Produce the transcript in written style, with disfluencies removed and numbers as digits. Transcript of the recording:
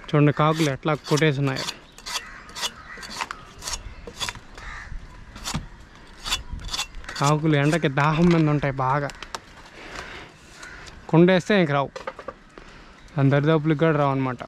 చూడండి కాకులు ఎట్లా కొట్టేస్తున్నాయో. కాకులు ఎండకి దాహం మీద ఉంటాయి బాగా, కుండేస్తే ఇంక రావు, దాని దరిదాపులకు కూడా రావు అనమాట.